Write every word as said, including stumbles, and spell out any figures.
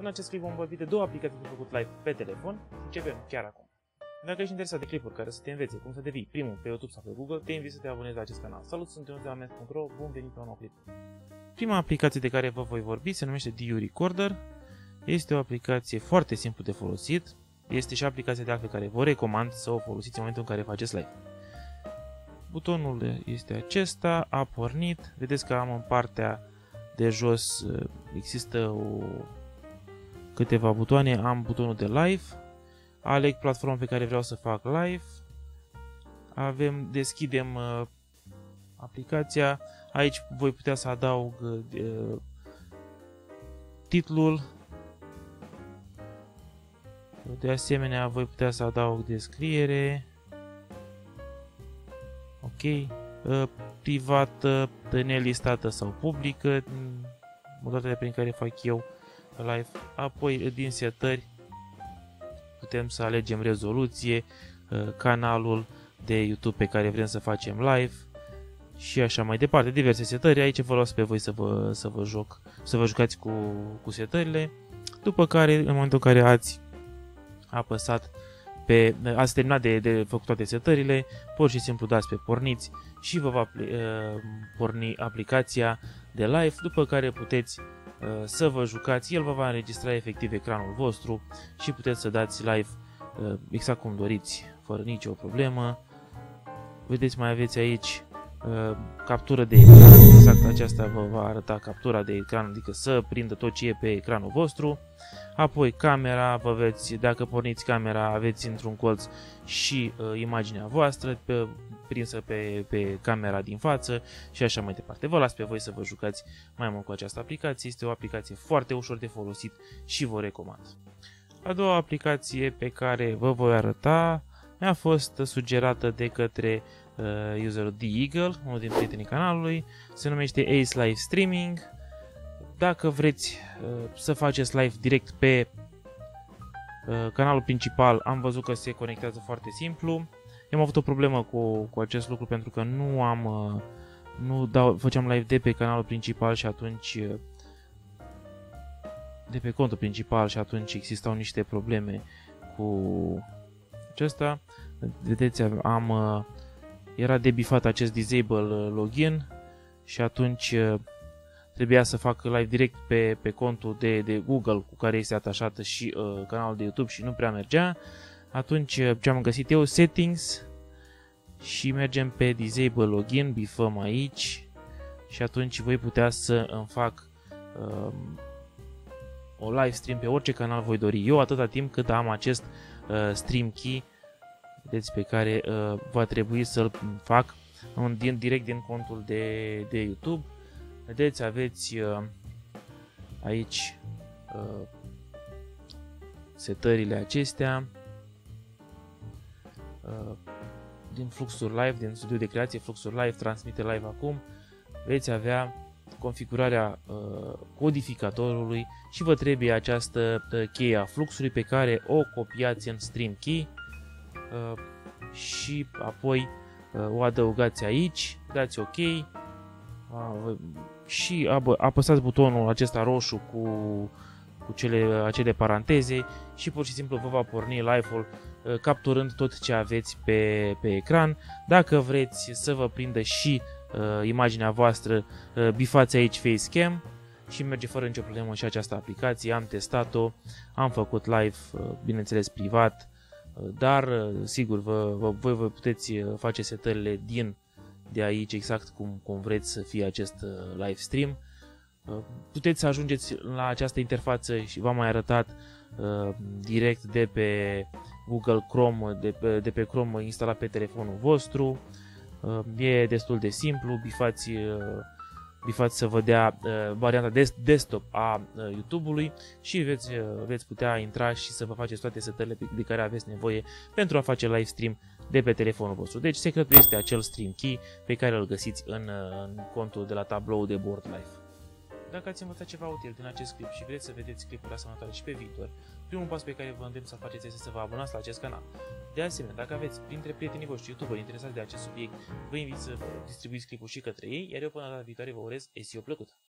În acest clip vom vorbi de două aplicații de făcut live pe telefon. Începem chiar acum. Dacă ești interesat de clipuri care să te învețe cum să devii primul pe YouTube sau pe Google, te invit să te abonezi la acest canal. Salut, sunt eu de la Meth punct ro, bun venit pe un nou clip. Prima aplicație de care vă voi vorbi se numește D U Recorder. Este o aplicație foarte simplu de folosit. Este și aplicația de altfel care vă recomand să o folosiți în momentul în care faceți live. Butonul este acesta, a pornit. Vedeți că am în partea de jos există o, câteva butoane, am butonul de live, aleg platforma pe care vreau să fac live, avem, deschidem uh, aplicația, aici voi putea să adaug uh, titlul, de asemenea voi putea să adaug descriere, ok, uh, privată, nelistată sau publică, modalitățile prin care fac eu live. Apoi din setări putem să alegem rezoluție, canalul de YouTube pe care vrem să facem live și așa mai departe, diverse setări. Aici vă las pe voi să vă, să vă, joc, să vă jucați cu, cu setările, după care în momentul în care ați apăsat pe, ați terminat de, de făcut toate setările, pur și simplu dați pe porniți și vă va uh, porni aplicația de live, după care puteți uh, să vă jucați, el vă va înregistra efectiv ecranul vostru și puteți să dați live uh, exact cum doriți, fără nicio problemă. Vedeți, mai aveți aici uh, captură de ecran, exact aceasta vă va arăta captura de ecran, adică să prindă tot ce e pe ecranul vostru. Apoi camera, vă veți, dacă porniți camera, aveți într-un colț și uh, imaginea voastră pe, prinsă pe, pe camera din față și așa mai departe. Vă las pe voi să vă jucați mai mult cu această aplicație. Este o aplicație foarte ușor de folosit și vă recomand. A doua aplicație pe care vă voi arăta mi-a fost sugerată de către uh, userul The Eagle, unul din prietenii canalului. Se numește Ace Live Streaming. Dacă vreți uh, să faceți live direct pe uh, canalul principal, am văzut că se conectează foarte simplu. Eu am avut o problemă cu, cu acest lucru pentru că nu am uh, nu dau, făceam live de pe canalul principal și atunci uh, de pe contul principal și atunci existau niște probleme cu acesta. Vedeți, am uh, era debifat acest disable login și atunci uh, trebuia să fac live direct pe, pe contul de, de Google cu care este atașată și uh, canalul de YouTube și nu prea mergea. Atunci ce am găsit eu, settings, și mergem pe disable login, bifăm aici și atunci voi putea să îmi fac uh, o live stream pe orice canal voi dori eu, atâta timp cât am acest uh, stream key, vedeți, pe care uh, va trebui să-l fac în, din, direct din contul de, de YouTube. Vedeți, aveți uh, aici uh, setările acestea uh, din fluxuri live, din studiul de creație, fluxuri live, transmite live acum. Veți avea configurarea uh, codificatorului și vă trebuie această uh, cheie a fluxului pe care o copiați în stream key uh, și apoi uh, o adăugați aici, dați OK. Uh, și apăsați butonul acesta roșu cu, cu cele, acele paranteze și pur și simplu vă va porni live-ul uh, capturând tot ce aveți pe, pe ecran. Dacă vreți să vă prindă și uh, imaginea voastră, uh, bifați aici Facecam și merge fără nicio problemă și această aplicație. Am testat-o, am făcut live, uh, bineînțeles privat, uh, dar uh, sigur vă, vă, voi vă puteți face setările din de aici exact cum, cum vreți să fie acest uh, live stream. Uh, puteți să ajungeți la această interfață și v-am mai arătat uh, direct de pe Google Chrome, de pe, de pe Chrome instalat pe telefonul vostru. Uh, e destul de simplu, bifați, uh, bifați să vă dea uh, varianta des desktop a uh, YouTube-ului și veți, uh, veți putea intra și să vă faceți toate setările de care aveți nevoie pentru a face live stream de pe telefonul vostru. Deci secretul este acel stream key pe care îl găsiți în, în contul de la tablou de bord live. Dacă ați învățat ceva util din acest clip și vreți să vedeți clipuri asemănătoare și pe viitor, primul pas pe care vă îndemn să faceți este să vă abonați la acest canal. De asemenea, dacă aveți printre prietenii voștri YouTuber interesați de acest subiect, vă invit să distribuiți clipul și către ei, iar eu până data viitoare vă urez S E O plăcut!